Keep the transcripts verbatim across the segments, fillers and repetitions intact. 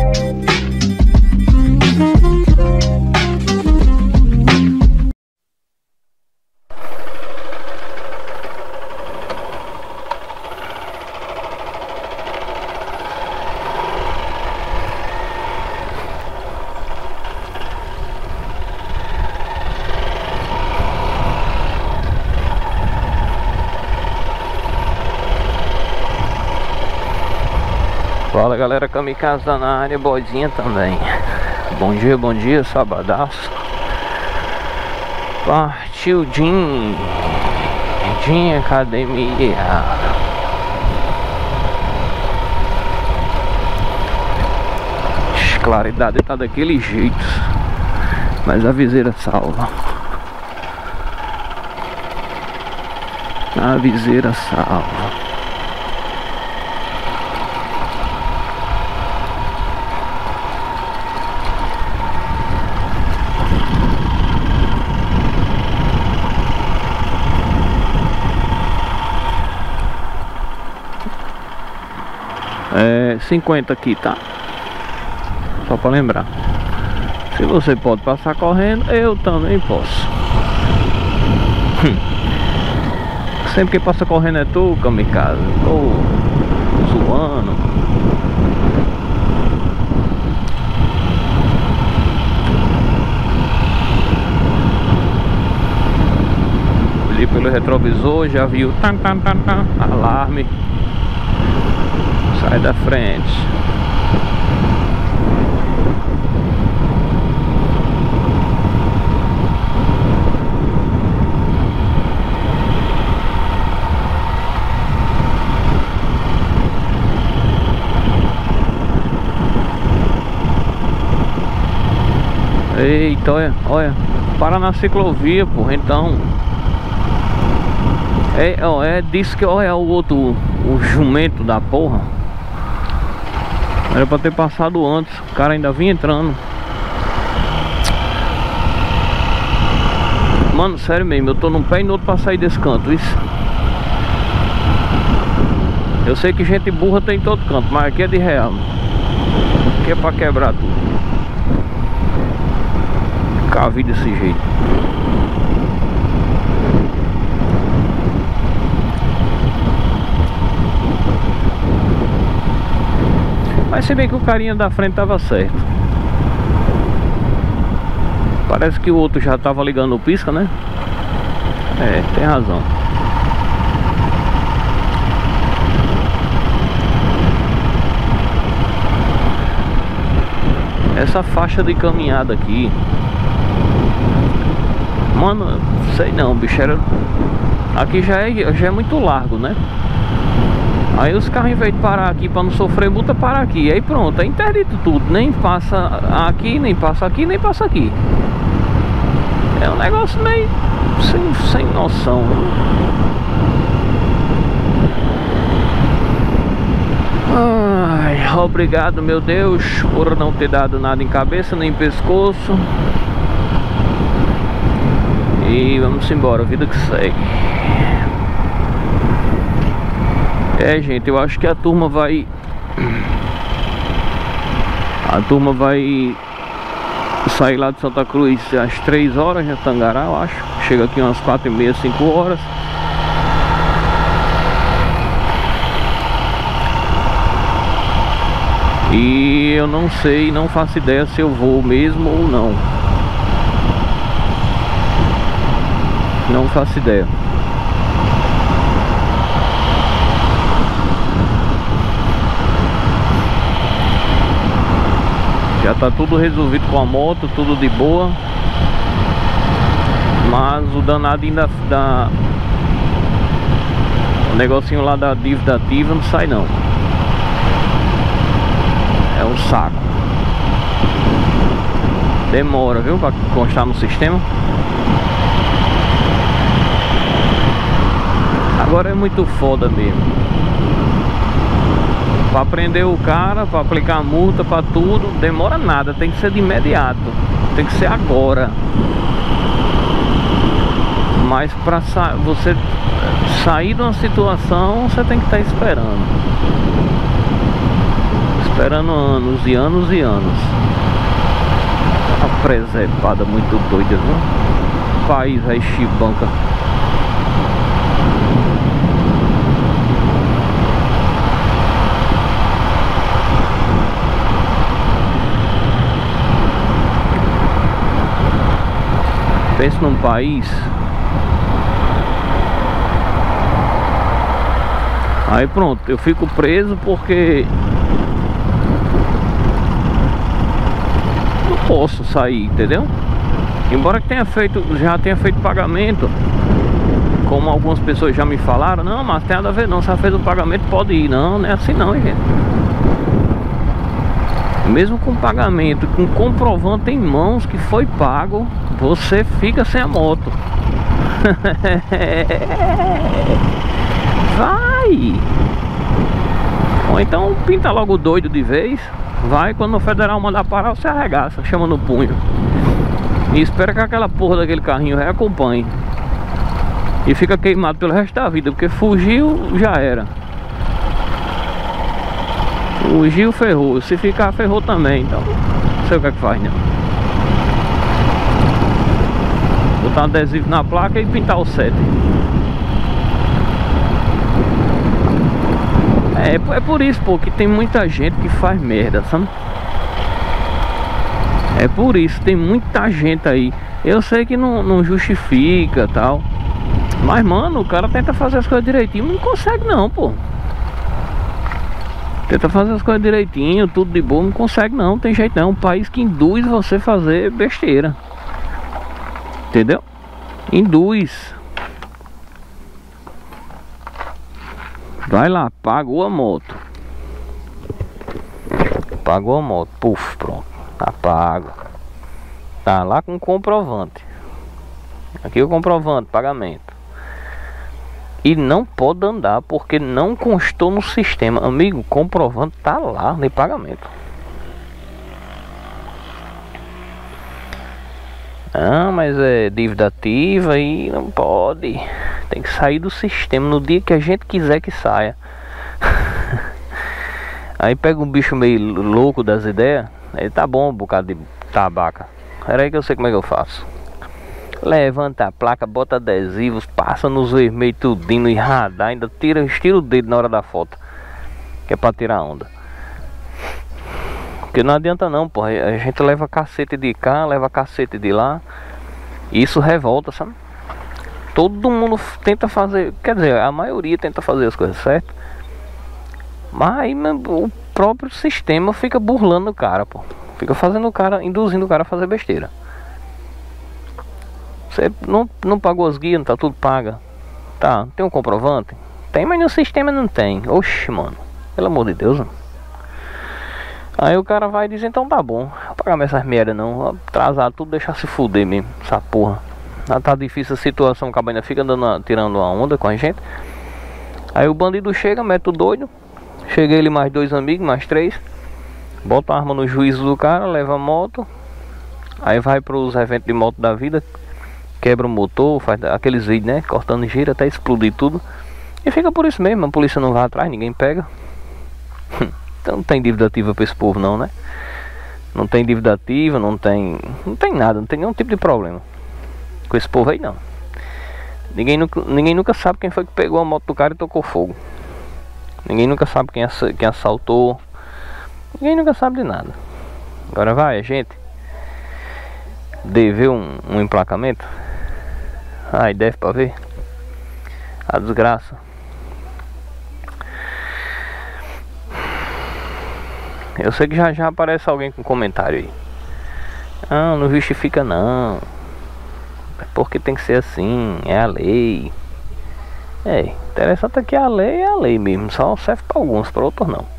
Fala galera, Kamikaze tá na área, boizinha também. Bom dia, bom dia, sabadaço. Partiu Jim Jim Academia. Claridade tá daquele jeito, mas a viseira salva. A viseira salva. É cinquenta aqui, tá? Só pra lembrar. Se você pode passar correndo, eu também posso. Sempre que passa correndo é tu, Kamikaze. Tô zoando. Olhei pelo retrovisor, já viu tan, tan, tan, tan, alarme. Sai da frente. Eita, olha, olha. Para na ciclovia, porra, então. É, ó, é disso que olha o outro, o jumento da porra. Era pra ter passado antes, o cara ainda vinha entrando. Mano, sério mesmo, eu tô num pé e no outro pra sair desse canto, isso. Eu sei que gente burra tem em todo canto, mas aqui é de real. Aqui é pra quebrar tudo. Ficar a vida desse jeito. Mas se bem que o carinha da frente tava certo. Parece que o outro já tava ligando o pisca, né? É, tem razão. Essa faixa de caminhada aqui, mano, sei não, bicho, era... Aqui já é, já é muito largo, né? Aí os carros, em vez de parar aqui pra não sofrer multa, parar aqui. Aí pronto, é interdito tudo. Nem passa aqui, nem passa aqui, nem passa aqui. É um negócio meio sem, sem noção. Ai, obrigado, meu Deus, por não ter dado nada em cabeça, nem em pescoço. E vamos embora, vida que segue. É, gente, eu acho que a turma vai... A turma vai sair lá de Santa Cruz às três horas, já Tangará, eu acho. Chega aqui umas quatro e meia, cinco horas. E eu não sei, não faço ideia se eu vou mesmo ou não. Não faço ideia. Já tá tudo resolvido com a moto, tudo de boa. Mas o danado ainda dá... O negocinho lá da dívida ativa não sai não. É um saco. Demora, viu, pra constar no sistema. Agora é muito foda mesmo. Pra prender o cara, pra aplicar multa, pra tudo, demora nada, tem que ser de imediato. Tem que ser agora. Mas pra sa você sair de uma situação, você tem que estar esperando. Esperando anos e anos e anos. Uma presepada muito doida, viu? O país aí chibanca. Pensa num país. Aí pronto, eu fico preso porque não posso sair, entendeu? Embora que tenha feito, já tenha feito pagamento, como algumas pessoas já me falaram, não, mas tem nada a ver não, se já fez o pagamento pode ir. Não, não é assim não, gente. Mesmo com pagamento, com comprovante em mãos que foi pago, você fica sem a moto. Vai! Ou então pinta logo doido de vez. Vai, quando o federal mandar parar, você arregaça, chama no punho. E espera que aquela porra daquele carrinho reacompanhe. E fica queimado pelo resto da vida, porque fugiu, já era. Fugiu, ferrou. Se ficar, ferrou também. Então, não sei o que é que faz, né? Botar um adesivo na placa e pintar o sete. É, é por isso, pô, que tem muita gente que faz merda, sabe? É por isso, tem muita gente aí. Eu sei que não, não justifica tal, mas, mano, o cara tenta fazer as coisas direitinho, não consegue não, pô. Tenta fazer as coisas direitinho, tudo de boa, não consegue não, tem jeito não. É um país que induz você a fazer besteira. Entendeu? Induz. Vai lá, pagou a moto. Pagou a moto, puf, pronto. Tá pago. Tá lá com comprovante. Aqui o comprovante, pagamento. E não pode andar porque não constou no sistema. Amigo, comprovante tá lá de pagamento. Ah, mas é dívida ativa e não pode. Tem que sair do sistema no dia que a gente quiser que saia. Aí pega um bicho meio louco das ideias. Aí tá bom um bocado de tabaca. Era aí que eu sei como é que eu faço. Levanta a placa, bota adesivos, passa nos vermelhos tudinho e radar, ainda tira, estira o dedo na hora da foto, que é pra tirar onda. Porque não adianta não, porra. A gente leva cacete de cá, leva cacete de lá. Isso revolta, sabe? Todo mundo tenta fazer, quer dizer, a maioria tenta fazer as coisas certas. Mas aí o próprio sistema fica burlando o cara, pô. Fica fazendo o cara, induzindo o cara a fazer besteira. Você não, não pagou as guias, não tá tudo paga. Tá, tem um comprovante? Tem, mas no sistema não tem. Oxe, mano, pelo amor de Deus, mano. Aí o cara vai dizer, então tá bom, vou pagar mais essas merda não. Atrasar tudo, deixar se fuder mesmo, essa porra. Já tá difícil a situação, o cabo ainda fica dando, tirando uma onda com a gente. Aí o bandido chega, mete o doido. Chega ele mais dois amigos, mais três. Bota a arma no juízo do cara, leva a moto. Aí vai pros eventos de moto da vida. Quebra o motor, faz aqueles vídeos, né? Cortando giro até explodir tudo. E fica por isso mesmo, a polícia não vai atrás, ninguém pega. Então não tem dívida ativa pra esse povo não, né? Não tem dívida ativa, não tem... Não tem nada, não tem nenhum tipo de problema com esse povo aí não. Ninguém nunca, ninguém nunca sabe quem foi que pegou a moto do cara e tocou fogo. Ninguém nunca sabe quem, ass, quem assaltou. Ninguém nunca sabe de nada. Agora vai, a gente dever um, um emplacamento. Ai, deve pra ver. A desgraça. Eu sei que já já aparece alguém com comentário aí. Ah, não justifica não. É porque tem que ser assim, é a lei. É, interessante é que a lei é a lei mesmo. Só serve para alguns, para outros não,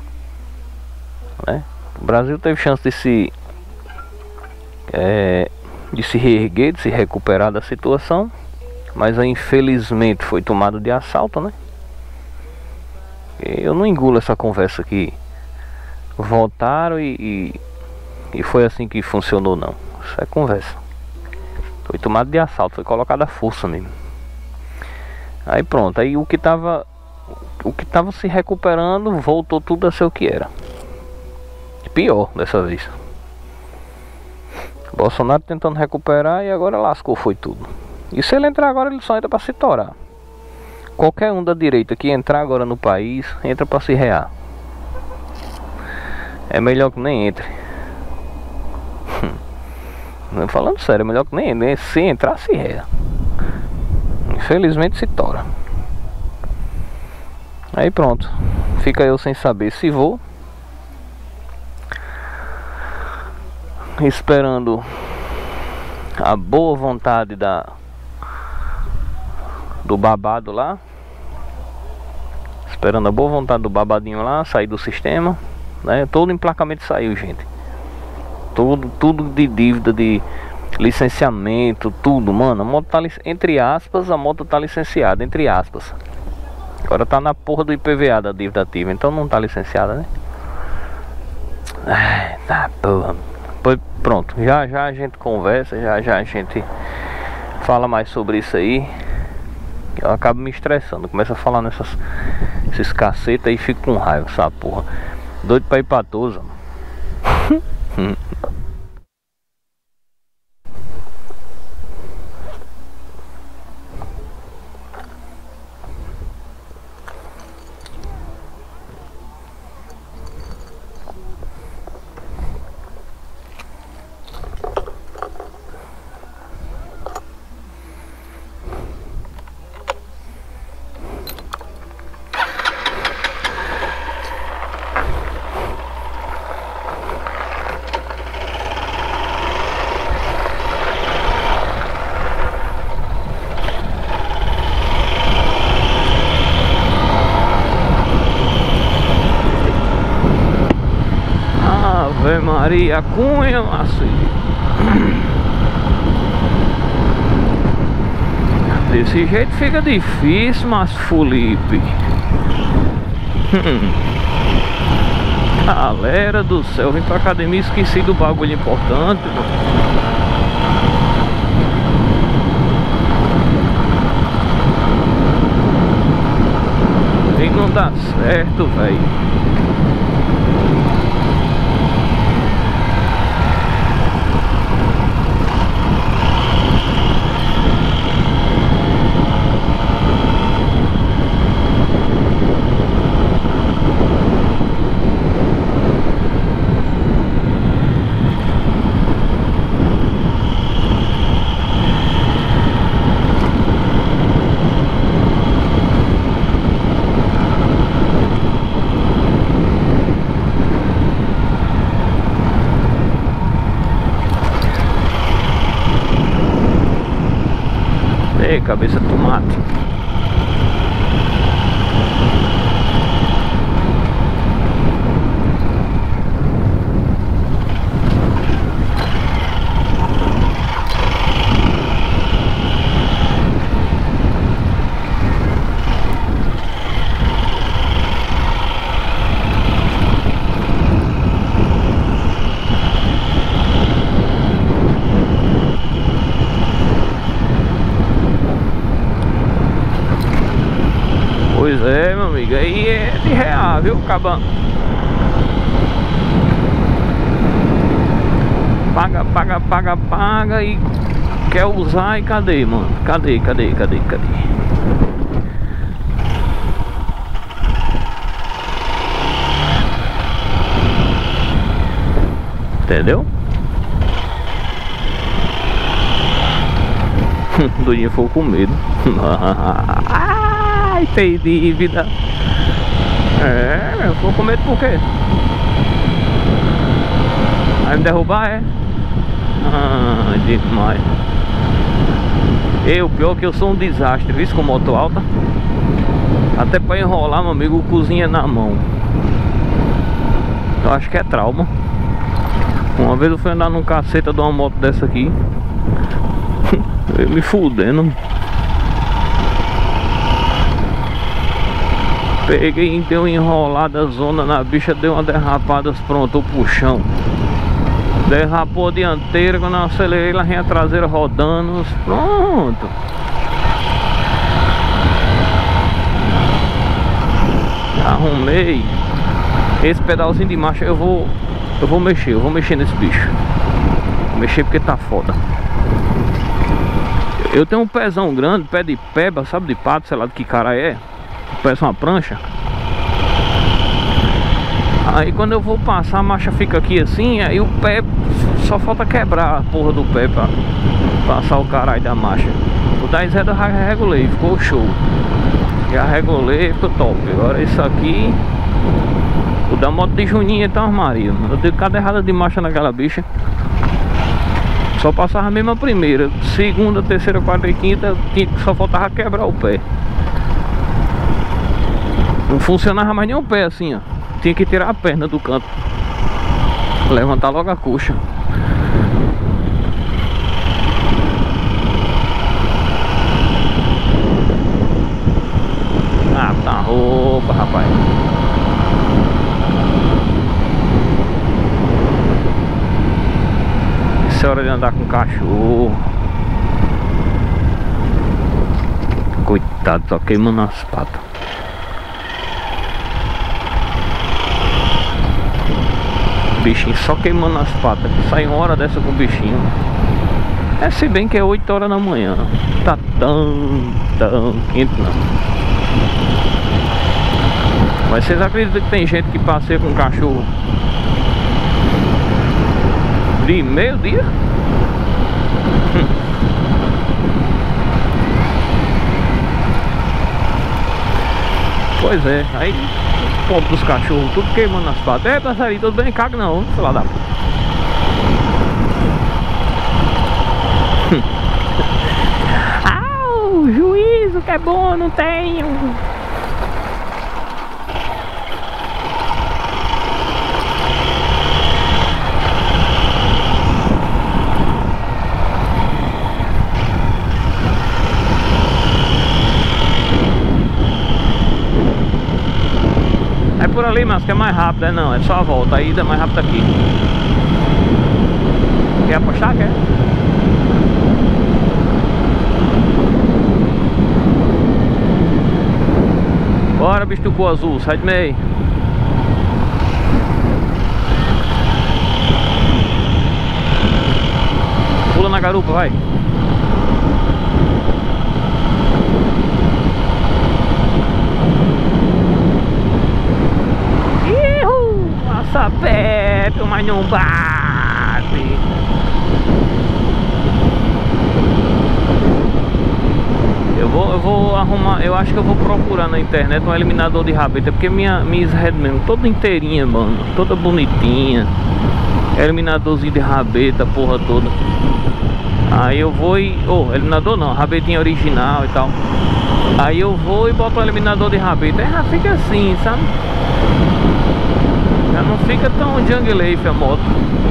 né? O Brasil teve chance de se é, de se reerguer, de se recuperar da situação. Mas aí, infelizmente foi tomado de assalto, né? Eu não engulo essa conversa que votaram e, e, e foi assim que funcionou não. Isso é conversa. Foi tomado de assalto, foi colocado à força mesmo. Aí pronto, aí o que tava o que tava se recuperando voltou tudo a ser o que era. pior dessa vez. Bolsonaro tentando recuperar e agora lascou, foi tudo. E se ele entrar agora, ele só entra pra se torar. Qualquer um da direita que entrar agora no país, entra pra se rear. É melhor que nem entre. Falando sério, é melhor que nem entre. Se entrar, se rea. Infelizmente se tora. Aí pronto. Fica eu sem saber se vou. Esperando a boa vontade da do babado lá. Esperando a boa vontade do babadinho lá sair do sistema, né? Todo o emplacamento saiu, gente. Tudo, tudo de dívida, de licenciamento, tudo, mano. A moto tá, entre aspas, a moto tá licenciada, entre aspas. Agora tá na porra do I P V A da dívida ativa, então não tá licenciada, né? Ai, tá porra. Pois pronto, já já a gente conversa, já já a gente fala mais sobre isso aí. Eu acabo me estressando, começo a falar nessas esses cacetas e fico com raiva, essa porra. Doido pra ir pra Tosa. Ave Maria Cunha, Maci. Desse jeito fica difícil, mas Felipe. Galera do céu, vim pra academia e esqueci do bagulho importante. E não dá certo, velho. Ei, cabeça de tomate. Pois é, meu amigo, aí é de real, viu, cabão? Paga, paga, paga, paga e quer usar e cadê, mano? Cadê, cadê, cadê, cadê? Entendeu? Doidinho ficou com medo. Ai, tem dívida. É, eu ficou com medo por quê? Vai me derrubar, é? Ah, demais. Eu, pior que eu sou um desastre, viu? Com moto alta. Até pra enrolar, meu amigo, cozinha na mão. Eu acho que é trauma. Uma vez eu fui andar num caceta de uma moto dessa aqui. Eu me fudendo. Peguei e deu uma enrolada zona na bicha, deu uma derrapada, pronto, o puxão. Derrapou a dianteira, quando eu acelerei, lá vem a traseira rodando, pronto. Arrumei. Esse pedalzinho de marcha eu vou Eu vou mexer, eu vou mexer nesse bicho. Vou mexer porque tá foda. Eu tenho um pezão grande, pé de peba, sabe, de pato, sei lá de que cara é. Parece uma prancha. Aí quando eu vou passar, a marcha fica aqui assim, aí o pé só falta quebrar a porra do pé pra passar o caralho da marcha. O da Z eu já regulei, ficou show. Já regulei, ficou top. Agora isso aqui, o da moto de Juninho tá uma Maria. Eu dei cada errada de marcha naquela bicha. Só passava mesmo a primeira, segunda, terceira, quarta e quinta, só faltava quebrar o pé. Não funcionava mais nem o pé assim, ó. Tinha que tirar a perna do canto, levantar logo a coxa. Ah, tá roupa, rapaz. Isso é hora de andar com cachorro. Coitado, só queimando as patas. Bichinho só queimando as patas. Sai uma hora dessa com o bichinho. É, se bem que é oito horas da manhã. Tá tão, tão quente não. Mas vocês acreditam que tem gente que passeia com cachorro de meio-dia? Hum. Pois é, aí o povo dos cachorros tudo queimando as patas. É, passarinho, tudo bem? Caga não, sei lá da puta. Ah, o juízo que é bom, não tenho. É por ali, mas que é mais rápido, é não, é só a volta, a ida é mais rápida aqui. Quer apostar, quer? Bora, bicho do cu azul, sai de meio. Pula na garupa, vai. Passa perto, mas não bate. Eu vou, eu vou arrumar, eu acho que eu vou procurar na internet um eliminador de rabeta, porque minha Miss Red mesmo, toda inteirinha, mano, toda bonitinha. Eliminadorzinho de rabeta, porra toda. Aí eu vou e... Oh, eliminador não, rabetinha original e tal. Aí eu vou e boto o eliminador de rabeta. Aí já fica assim, sabe? Já não fica tão jungle life a moto.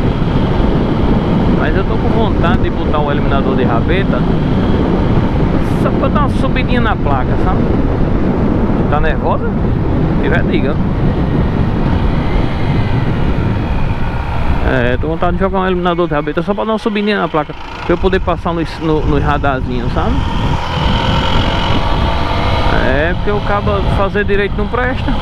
Mas eu tô com vontade de botar um eliminador de rabeta só pra dar uma subidinha na placa, sabe? Tá nervosa? Se tiver, diga. É, tô com vontade de jogar um eliminador de rabeta só pra dar uma subidinha na placa, pra eu poder passar no, no, no radarzinho, sabe? É, porque o cabo fazer direito não presta.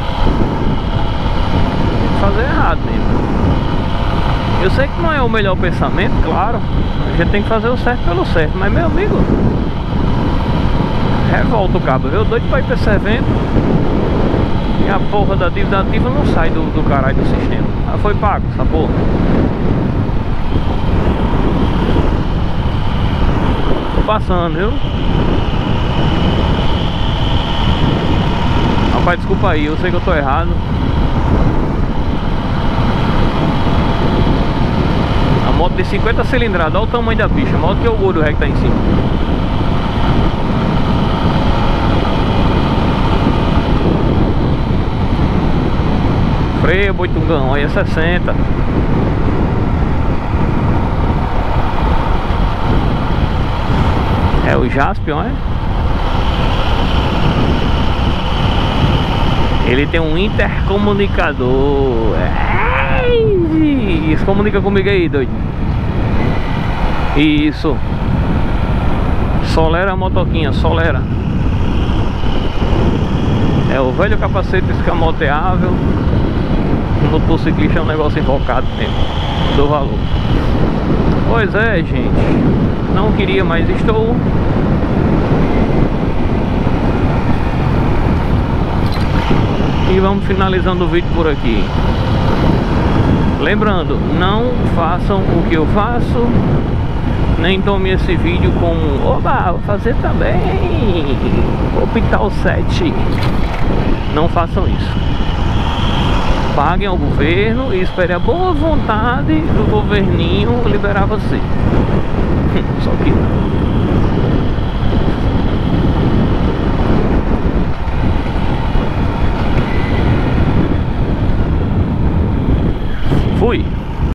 Fazer errado mesmo. Eu sei que não é o melhor pensamento, claro. A gente tem que fazer o certo pelo certo. Mas meu amigo, revolta o cabo. Eu doido pra ir pra esse evento e a porra da dívida ativa não sai do, do caralho do sistema. Ah, foi pago essa porra. Tô passando, viu? Rapaz, desculpa aí, eu sei que eu tô errado. Moto de cinquenta cilindradas, olha o tamanho da bicha, maior que o ouro que tá em cima. Freio, boitungão, aí é sessenta. É o Jaspion, é? Ele tem um intercomunicador. Isso, comunica comigo aí, doido. Isso. Solera a motoquinha, solera. É o velho capacete escamoteável. motociclista é um negócio invocado mesmo. Do valor. Pois é, gente. Não queria, mas estou. E vamos finalizando o vídeo por aqui. Lembrando, não façam o que eu faço, nem tome esse vídeo como oba, vou fazer também, vou pintar o set. Não façam isso. Paguem ao governo e espere a boa vontade do governinho liberar você.